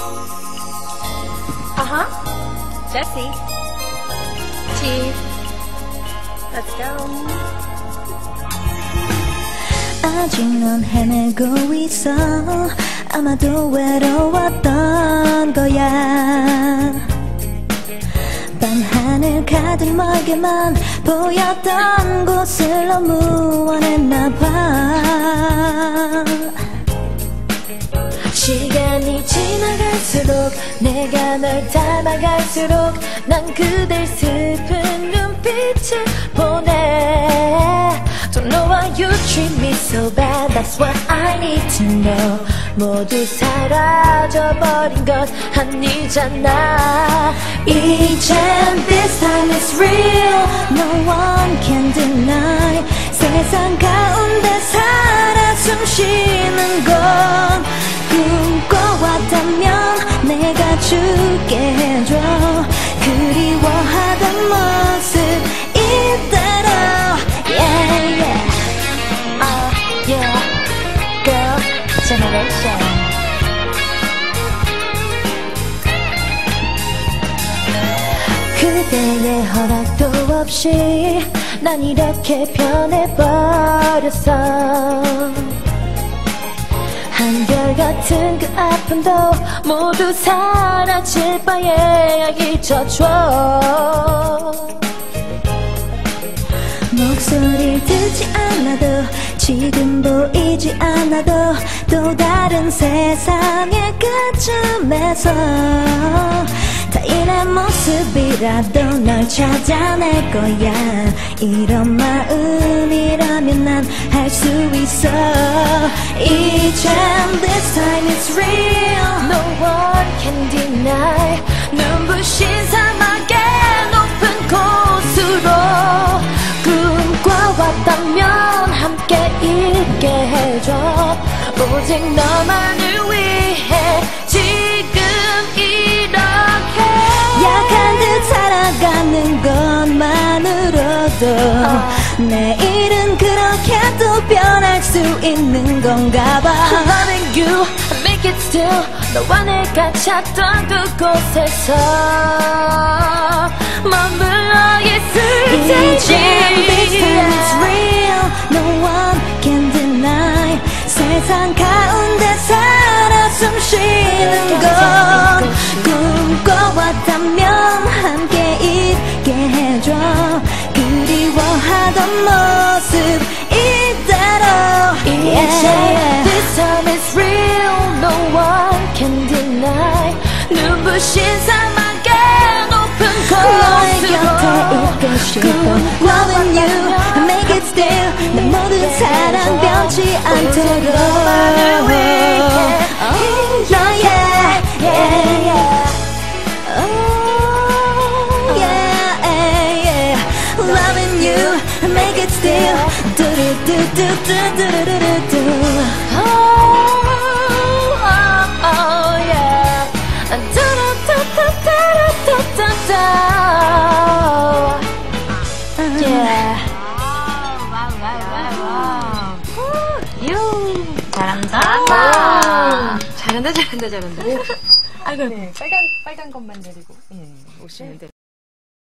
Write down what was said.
Jessie. T. Let's go. 아직 넌 헤매고 있어. 아마도 외로웠던 거야. 밤하늘 가득 멀게만 보였던 곳을 너무 원했나봐. 시간이 지나갈수록 내가 널 닮아갈수록 난 그댈 슬픈 눈빛을 보내. Don't know why you treat me so bad. That's what I need to know. 모두 사라져버린 것 아니잖아. 이젠 this time is real. No one can deny. 세상 가운데 살아 숨쉬는 건 꿈꿔왔다면 내가 줄게 해줘. 그리워하던 모습 이대로. Yeah, yeah. Yeah. Girl generation. 그대의 허락도 없이 난 이렇게 변해버렸어. 한결같은 그 아픔도 모두 사라질 바에야 잊어줘. 목소리를 듣지 않아도 지금 보이지 않아도 또 다른 세상의 끝쯤에서 타인의 모습이라도 널 찾아낼 거야. 이런 마음이라면 난 할 수 있어. 이젠 this time is real. No one can deny. 눈부신 사막의 높은 곳으로 꿈꿔왔다면 함께 있게 해줘. 오직 너만을 위해 지금 이렇게 약한 듯 살아가는 것만으로도 내일은 그렇게 또 변할 수 있는 건가 봐. Loving you, make it still. 너와 내가 찾던 그곳에서 머물러 있을 테지. This time is real. No one can deny. 세상 가운데 살아 숨쉬는 건 꿈꿔왔다면 함께 있게 해줘. 그리워하던 모습 이대로. Yeah. This time is real. No one can deny. 눈부신 사막의 높은 너의 곁에 곳으로 있고 싶어. Loving you, make it still. 내 모든 사랑 변치 않도록. 너만을 위해. Oh yeah, yeah, yeah. Oh yeah, yeah. Loving you, make it still. Do do do do do do do do. Oh, yeah. Yeah. 잘한다. 잘한다. 아이고, 빨간 것만 내리고 오시면 돼요.